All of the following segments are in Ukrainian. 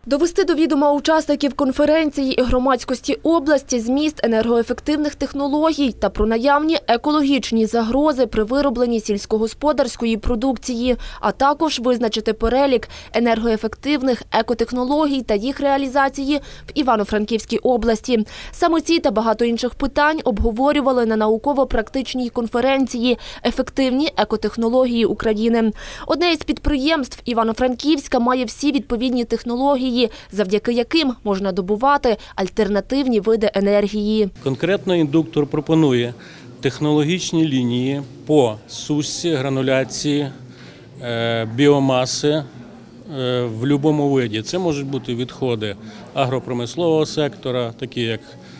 Довести до відома учасників конференції і громадськості області зміст енергоефективних технологій та про наявні екологічні загрози при виробленні сільськогосподарської продукції, а також визначити перелік енергоефективних екотехнологій та їх реалізації в Івано-Франківській області. Саме ці та багато інших питань обговорювали на науково-практичній конференції «Ефективні екотехнології України». Одне із підприємств Івано-Франківська має всі відповідні технології, завдяки яким можна добувати альтернативні види енергії. Конкретно індуктор пропонує технологічні лінії по сушці, грануляції, біомаси в будь-якому виді. Це можуть бути відходи агропромислового сектора, такі як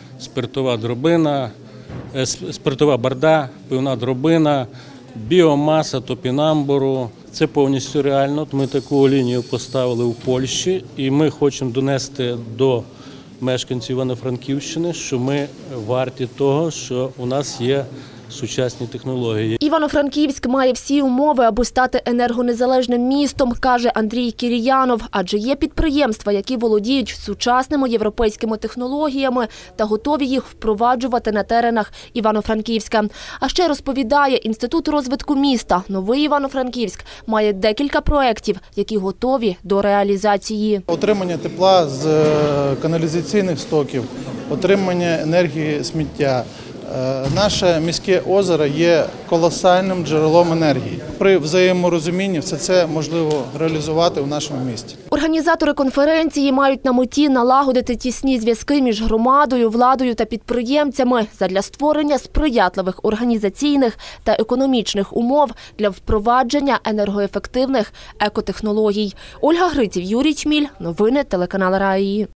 спиртова барда, пивна дробина, біомаса топінамбуру. Це повністю реально. Ми таку лінію поставили у Польщі і ми хочемо донести до мешканців Івано-Франківщини, що ми варті того, що у нас є сучасні технології. Івано-Франківськ має всі умови, аби стати енергонезалежним містом, каже Андрій Кіріянов, адже є підприємства, які володіють сучасними європейськими технологіями та готові їх впроваджувати на теренах Івано-Франківська. А ще розповідає, Інститут розвитку міста «Новий Івано-Франківськ» має декілька проєктів, які готові до реалізації. Отримання тепла з каналізаційних стоків, отримання енергії сміття. Наше міське озеро є колосальним джерелом енергії. При взаєморозумінні все це можливо реалізувати у нашому місті. Організатори конференції мають на меті налагодити тісні зв'язки між громадою, владою та підприємцями задля створення сприятливих організаційних та економічних умов для впровадження енергоефективних екотехнологій. Ольга Гриців, Юрій Чміль. Новини телеканал Раї.